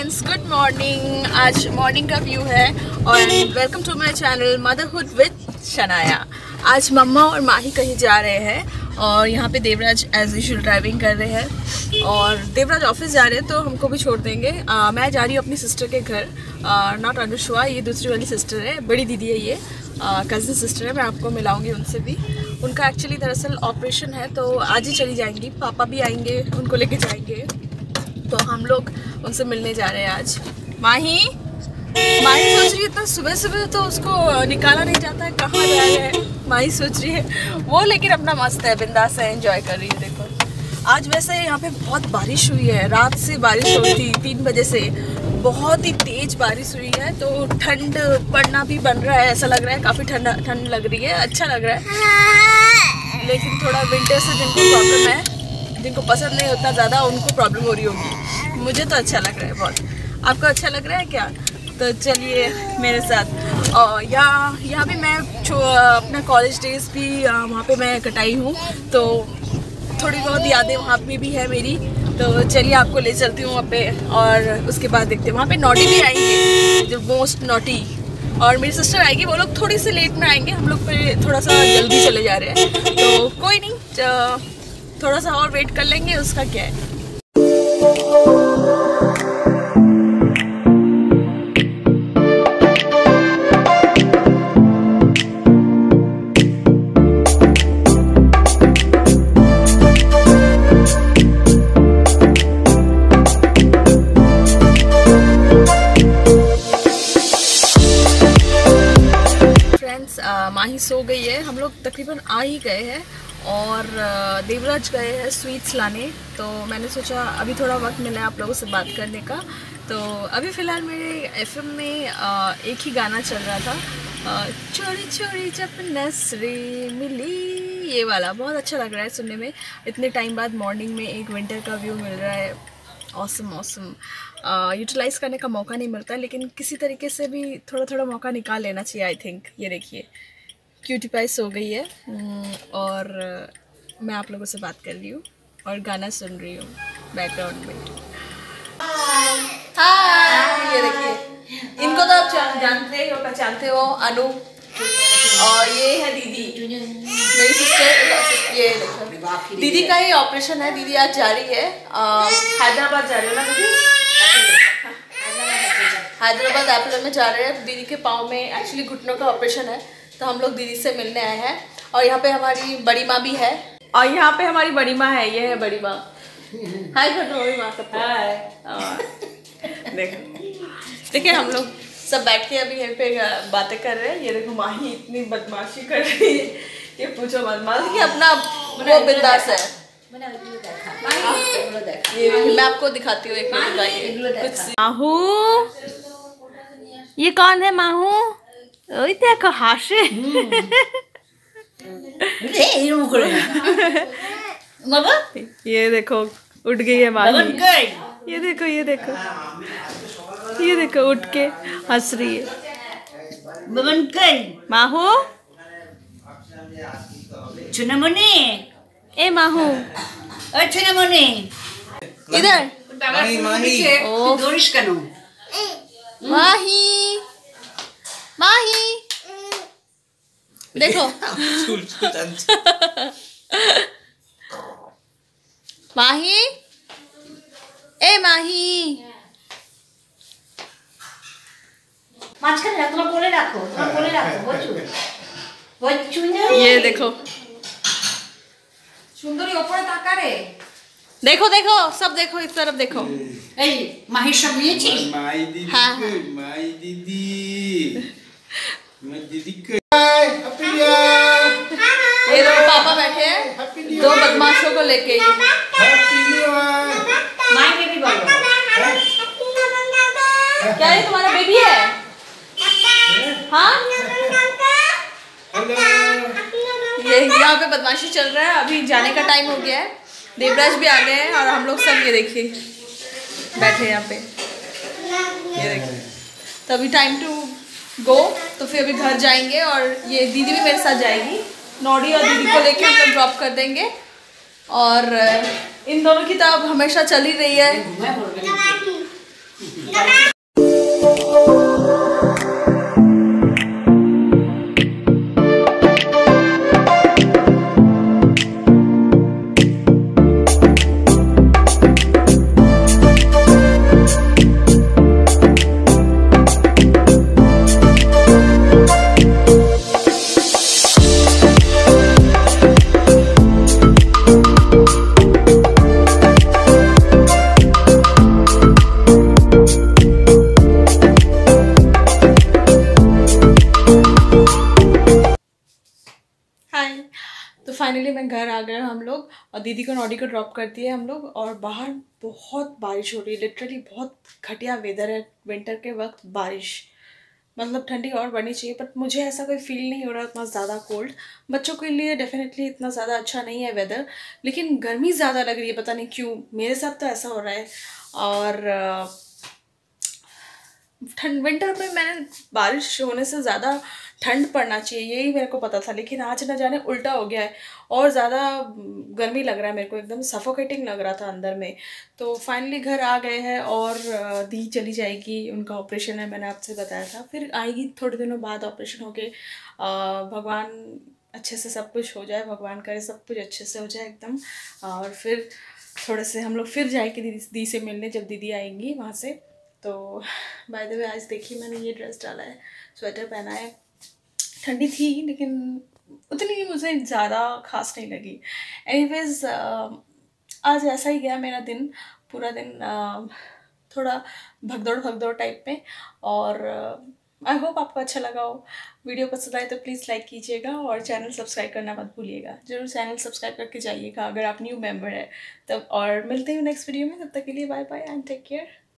Friends, good morning. आज morning का view है और welcome to my channel motherhood with Shanaya. आज मम्मा और माही कहीं जा रहे हैं और यहाँ पे देवराज एज यूजुअल ड्राइविंग कर रहे हैं और देवराज ऑफिस जा रहे हैं तो हमको भी छोड़ देंगे। मैं जा रही हूँ अपनी सिस्टर के घर, नॉट अनुष्वा, ये दूसरी वाली सिस्टर है, बड़ी दीदी है, ये कज़न सिस्टर है। मैं आपको मिलाऊंगी उनसे भी। उनका एक्चुअली दरअसल ऑपरेशन है तो आज ही चली जाएंगी, पापा भी आएंगे, उनको लेके जाएंगे, तो हम लोग उनसे मिलने जा रहे हैं आज। माही सोच रही है इतना सुबह सुबह तो उसको निकाला नहीं जाता है, कहाँ जा रहे हैं माही सोच रही है वो, लेकिन अपना मस्त है, बिंदास है, एंजॉय कर रही है। देखो आज वैसे यहाँ पे बहुत बारिश हुई है, रात से बारिश हो रही थी, 3 बजे से बहुत ही तेज बारिश हुई है, तो ठंड पड़ना भी बन रहा है, ऐसा लग रहा है, काफ़ी ठंड लग रही है, अच्छा लग रहा है। लेकिन थोड़ा विंटर से जिनको प्रॉब्लम है, जिनको पसंद नहीं होता ज़्यादा, उनको प्रॉब्लम हो रही होगी। मुझे तो अच्छा लग रहा है बहुत। आपको अच्छा लग रहा है क्या? तो चलिए मेरे साथ। और यहाँ भी मैं अपना कॉलेज डेज भी वहाँ पे मैं कटाई हूँ, तो थोड़ी बहुत यादें वहाँ पे भी है मेरी, तो चलिए आपको ले चलती हूँ वहाँ पे। और उसके बाद देखते हैं, वहाँ पे नॉटी भी आएंगे, जो मोस्ट नॉटी, और मेरी सिस्टर आएगी। वो लोग थोड़ी सी लेट में आएंगे, हम लोग फिर थोड़ा सा जल्दी चले जा रहे हैं, तो कोई नहीं, थोड़ा सा और वेट कर लेंगे, उसका क्या है। माही सो गई है, हम लोग तकरीबन आ ही गए हैं और देवराज गए हैं स्वीट्स लाने, तो मैंने सोचा अभी थोड़ा वक्त मिला है आप लोगों से बात करने का। तो अभी फ़िलहाल मेरे एफएम में एक ही गाना चल रहा था, चोरी चोरी जब नसरे मिली, ये वाला बहुत अच्छा लग रहा है सुनने में। इतने टाइम बाद मॉर्निंग में एक विंटर का व्यू मिल रहा है, ऑसम ऑसम। यूटिलाइज़ करने का मौका नहीं मिलता, लेकिन किसी तरीके से भी थोड़ा थोड़ा मौका निकाल लेना चाहिए आई थिंक। ये देखिए क्यूटी पाई सो गई है और मैं आप लोगों से बात कर रही हूँ और गाना सुन रही हूँ बैकग्राउंड में। हाय, ये देखिए, इनको तो आप जानते हो, पहचानते हो, अनु, और ये है दीदी, मेरी सिस्टर। ये देखो दीदी का ही ऑपरेशन है, दीदी आज जा रही है हैदराबाद जा रही है ना दीदी, हैदराबाद एपोलो में जा रहे हैं। दीदी के पाँव में एक्चुअली घुटनों का ऑपरेशन है, तो हम लोग दीदी से मिलने आए हैं। और यहाँ पे हमारी बड़ी माँ भी है, और यहाँ पे हमारी बड़ी माँ है, ये है बड़ी माँ। हाय बड़ी माँ सबको हाय। देखिए हम लोग सब बैठ के अभी यहाँ पे बातें कर रहे हैं। ये देखो माही इतनी बदमाशी कर रही है, ये पूछो मत, माही कि अपना वो बिंदास है। ये मैं आपको दिखाती हूँ एक मिनट। माहू, ये कौन है माहू? ओए देखो हाशे। ये देखो उठ गई है माही, ये देखो ये देखो ये देखो उठ के हंस रही है माहू। चुनमुनी, ए माहू चुनमुनी इधर। ओ दोरिश कनो माही माही देखो माही, ए माही, মাঝখানে তোমার কোলে রাখো, তোমার কোলে রাখো, বচ্চু বচ্চু না। ये देखो সুন্দরী উপরে তাকা রে, देखो देखो सब देखो, इस तरफ देखो। এই মাহির সব নিয়েছি। माई दीदी, हाँ। माई दीदी, मैं दीदी के ये दो पापा बैठे हैं, दो बदमाशों को लेके। মাই বেবি বলো। क्या ये तुम्हारा बेबी है? हाँ, ये यहाँ पे बदमाशी चल रहा है, अभी जाने का टाइम हो गया है, देवराज भी आ गए हैं और हम लोग सब ये देखिए बैठे हैं यहाँ पे, ये देखिए। तो अभी टाइम टू गो, तो फिर अभी घर जाएंगे और ये दीदी भी मेरे साथ जाएगी, नॉडी और दीदी को लेके हम लोग ड्रॉप कर देंगे। और इन दोनों की तो अब हमेशा चल ही रही है। तो फाइनली मैं घर आ गए हम लोग और दीदी को नॉडी को ड्रॉप कर दिए हम लोग। और बाहर बहुत बारिश हो रही है, लिटरली बहुत घटिया वेदर है। विंटर के वक्त बारिश, मतलब ठंडी और बढ़नी चाहिए, बट मुझे ऐसा कोई फील नहीं हो रहा इतना ज़्यादा कोल्ड। बच्चों के लिए डेफिनेटली इतना ज़्यादा अच्छा नहीं है वेदर, लेकिन गर्मी ज़्यादा लग रही है, पता नहीं क्यों, मेरे साथ तो ऐसा हो रहा है। और विंटर में मैंने बारिश होने से ज़्यादा ठंड पड़ना चाहिए यही मेरे को पता था, लेकिन आज न जाने उल्टा हो गया है और ज़्यादा गर्मी लग रहा है मेरे को, एकदम सफोकेटिंग लग रहा था अंदर में। तो फाइनली घर आ गए हैं और दी चली जाएगी, उनका ऑपरेशन है, मैंने आपसे बताया था, फिर आएगी थोड़े दिनों बाद ऑपरेशन होके। भगवान अच्छे से सब कुछ हो जाए, भगवान करे सब कुछ अच्छे से हो जाए एकदम। और फिर थोड़े से हम लोग फिर जाएंगे दी से मिलने जब दीदी आएंगी वहाँ से। तो बाय द वे आज देखिए मैंने ये ड्रेस डाला है, स्वेटर पहना है, ठंडी थी लेकिन उतनी मुझे ज़्यादा खास नहीं लगी। एनीवेज आज ऐसा ही गया मेरा दिन, पूरा दिन थोड़ा भगदौड़ टाइप में। और आई होप आपको अच्छा लगा हो। वीडियो पसंद आए तो प्लीज़ लाइक कीजिएगा और चैनल सब्सक्राइब करना मत भूलिएगा। जरूर चैनल सब्सक्राइब करके जाइएगा अगर आप न्यू मेंबर है तब। और मिलते हैं नेक्स्ट वीडियो में, तब तक के लिए bye bye and take care.